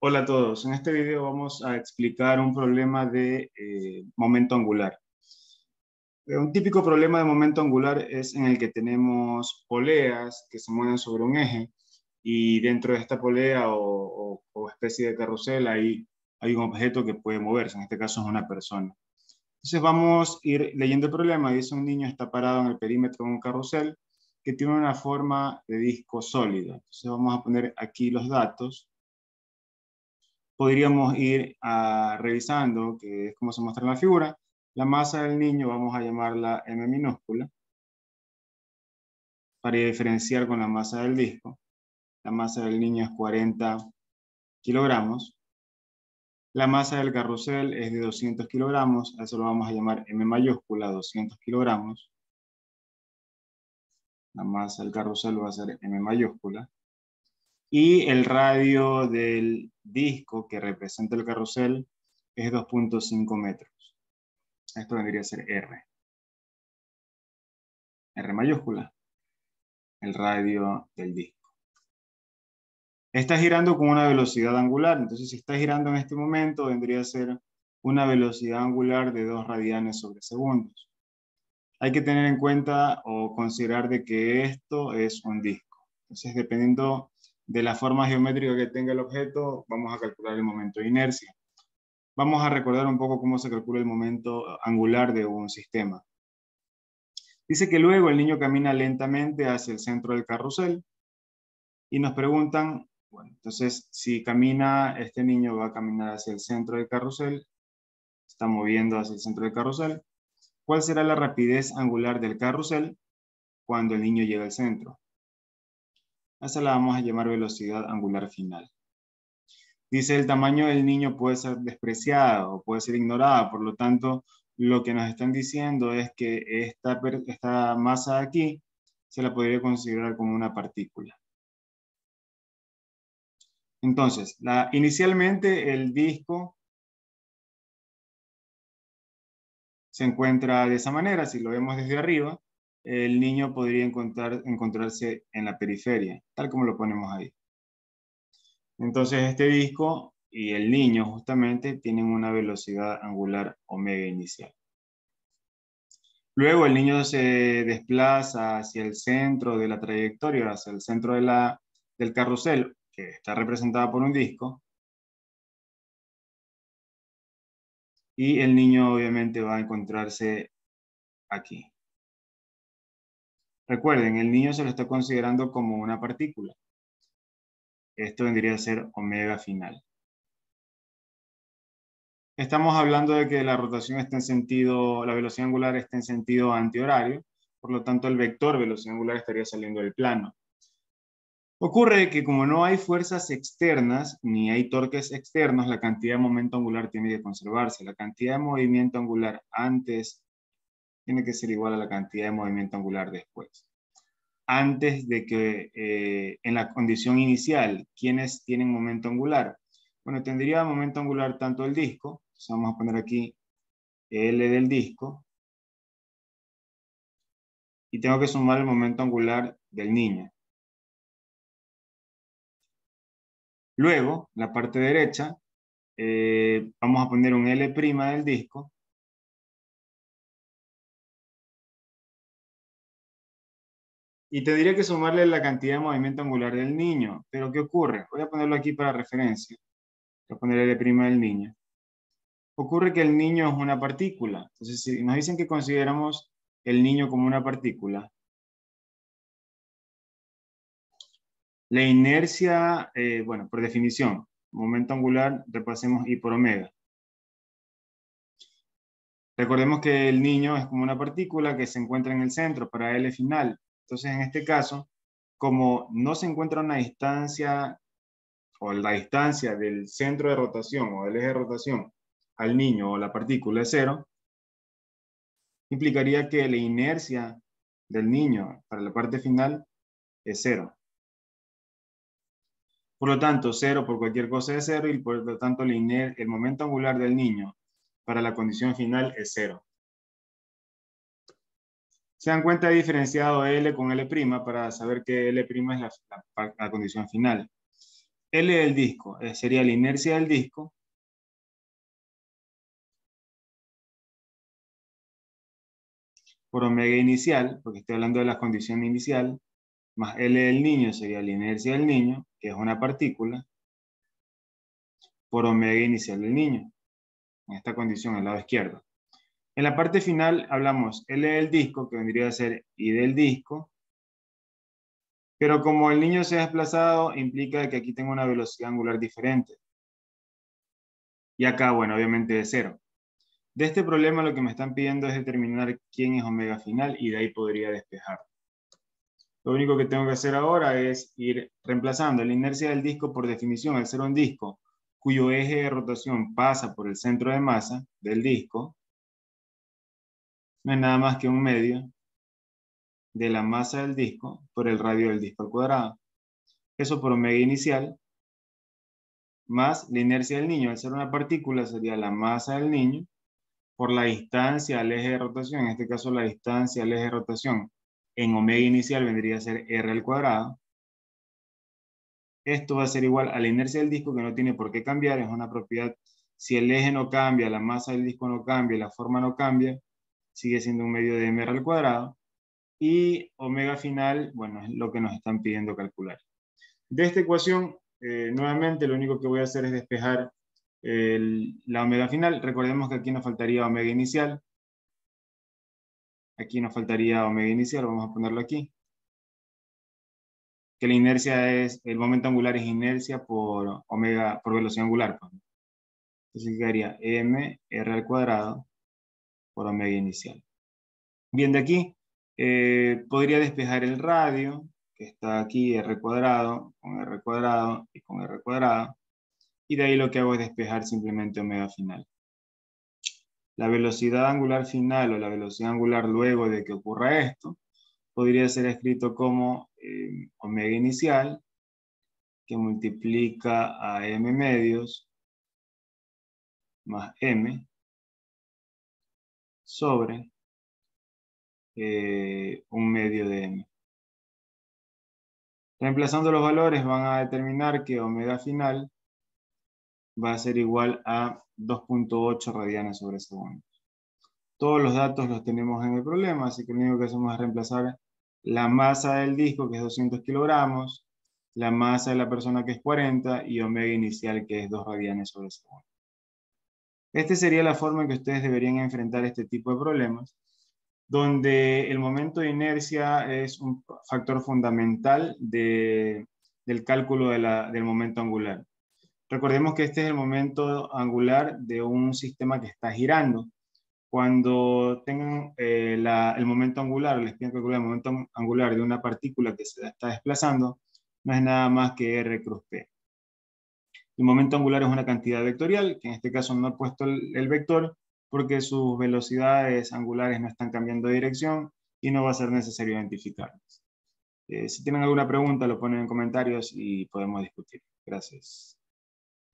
Hola a todos, en este video vamos a explicar un problema de momento angular. Un típico problema de momento angular es en el que tenemos poleas que se mueven sobre un eje y dentro de esta polea o especie de carrusel hay un objeto que puede moverse, en este caso es una persona. Entonces vamos a ir leyendo el problema. Dice: un niño está parado en el perímetro de un carrusel que tiene una forma de disco sólido. Entonces vamos a poner aquí los datos. Podríamos ir revisando, que es como se muestra en la figura. La masa del niño vamos a llamarla M minúscula para diferenciar con la masa del disco. La masa del niño es 40 kilogramos. La masa del carrusel es de 200 kilogramos. A eso lo vamos a llamar M mayúscula, 200 kilogramos. La masa del carrusel va a ser M mayúscula. Y el radio del disco que representa el carrusel es 2.5 metros. Esto vendría a ser R mayúscula, el radio del disco. Está girando con una velocidad angular, entonces si está girando en este momento vendría a ser una velocidad angular de 2 radianes sobre segundos. Hay que tener en cuenta o considerar de que esto es un disco. Entonces, dependiendo de la forma geométrica que tenga el objeto, vamos a calcular el momento de inercia. Vamos a recordar un poco cómo se calcula el momento angular de un sistema. Dice que luego el niño camina lentamente hacia el centro del carrusel y nos preguntan, bueno, entonces si camina, este niño va a caminar hacia el centro del carrusel, está moviendo hacia el centro del carrusel. ¿Cuál será la rapidez angular del carrusel cuando el niño llega al centro? Esa la vamos a llamar velocidad angular final. Dice: el tamaño del niño puede ser despreciado o puede ser ignorado, por lo tanto, lo que nos están diciendo es que esta masa de aquí se la podría considerar como una partícula. Entonces, inicialmente el disco se encuentra de esa manera. Si lo vemos desde arriba, el niño podría encontrarse en la periferia, tal como lo ponemos ahí. Entonces, este disco y el niño justamente tienen una velocidad angular omega inicial. Luego el niño se desplaza hacia el centro de la trayectoria, hacia el centro del carrusel, que está representado por un disco. Y el niño obviamente va a encontrarse aquí. Recuerden, el niño se lo está considerando como una partícula. Esto vendría a ser omega final. Estamos hablando de que la rotación está en sentido, la velocidad angular está en sentido antihorario, por lo tanto el vector velocidad angular estaría saliendo del plano. Ocurre que como no hay fuerzas externas ni hay torques externos, la cantidad de momento angular tiene que conservarse. La cantidad de movimiento angular antes tiene que ser igual a la cantidad de movimiento angular después. Antes de que en la condición inicial, ¿quiénes tienen momento angular? Bueno, tendría momento angular tanto el disco, entonces vamos a poner aquí L del disco, y tengo que sumar el momento angular del niño. Luego, la parte derecha, vamos a poner un L' del disco, y tendría que sumarle la cantidad de movimiento angular del niño. Pero ¿qué ocurre? Voy a ponerlo aquí para referencia. Voy a poner L' del niño. Ocurre que el niño es una partícula. Entonces, si nos dicen que consideramos el niño como una partícula, la inercia, bueno, por definición, momento angular, repasemos I por omega. Recordemos que el niño es como una partícula que se encuentra en el centro para L final. Entonces, en este caso, como no se encuentra una distancia o la distancia del centro de rotación o del eje de rotación al niño o la partícula es cero, implicaría que la inercia del niño para la parte final es cero. Por lo tanto, cero por cualquier cosa es cero y por lo tanto el momento angular del niño para la condición final es cero. Se dan cuenta, he diferenciado L con L' para saber que L' es la condición final. L del disco sería la inercia del disco, por omega inicial, porque estoy hablando de la condición inicial, más L del niño sería la inercia del niño, que es una partícula, por omega inicial del niño, en esta condición, al lado izquierdo. En la parte final hablamos L del disco, que vendría a ser I del disco, pero como el niño se ha desplazado, implica que aquí tengo una velocidad angular diferente. Y acá, bueno, obviamente de cero. De este problema lo que me están pidiendo es determinar quién es omega final y de ahí podría despejar. Lo único que tengo que hacer ahora es ir reemplazando la inercia del disco por definición, al ser un disco cuyo eje de rotación pasa por el centro de masa del disco, no es nada más que un medio de la masa del disco por el radio del disco al cuadrado. Eso por omega inicial, más la inercia del niño. Al ser una partícula sería la masa del niño por la distancia al eje de rotación, en este caso la distancia al eje de rotación en omega inicial vendría a ser r al cuadrado. Esto va a ser igual a la inercia del disco, que no tiene por qué cambiar, es una propiedad. Si el eje no cambia, la masa del disco no cambia, la forma no cambia, sigue siendo un medio de mr al cuadrado. Y omega final, bueno, es lo que nos están pidiendo calcular. De esta ecuación, nuevamente lo único que voy a hacer es despejar la omega final. Recordemos que aquí nos faltaría omega inicial. Aquí nos faltaría omega inicial, vamos a ponerlo aquí. Que la inercia es, el momento angular es inercia por omega, por velocidad angular. Pues. Entonces quedaría m r al cuadrado por omega inicial. Bien, de aquí podría despejar el radio, que está aquí, r cuadrado, con r cuadrado y con r cuadrado. Y de ahí lo que hago es despejar simplemente omega final. La velocidad angular final o la velocidad angular luego de que ocurra esto, podría ser escrito como omega inicial, que multiplica a m medios más m sobre un medio de m. Reemplazando los valores van a determinar que omega final va a ser igual a 2.8 radianes sobre segundo. Todos los datos los tenemos en el problema, así que lo único que hacemos es reemplazar la masa del disco, que es 200 kilogramos, la masa de la persona, que es 40, y omega inicial, que es 2 radianes sobre segundo. Esta sería la forma en que ustedes deberían enfrentar este tipo de problemas, donde el momento de inercia es un factor fundamental del cálculo del momento angular. Recordemos que este es el momento angular de un sistema que está girando. Cuando tengan el momento angular, les piden calcular el momento angular de una partícula que se está desplazando, no es nada más que r cruz p. El momento angular es una cantidad vectorial, que en este caso no he puesto el vector, porque sus velocidades angulares no están cambiando de dirección y no va a ser necesario identificarlas. Si tienen alguna pregunta, lo ponen en comentarios y podemos discutir. Gracias.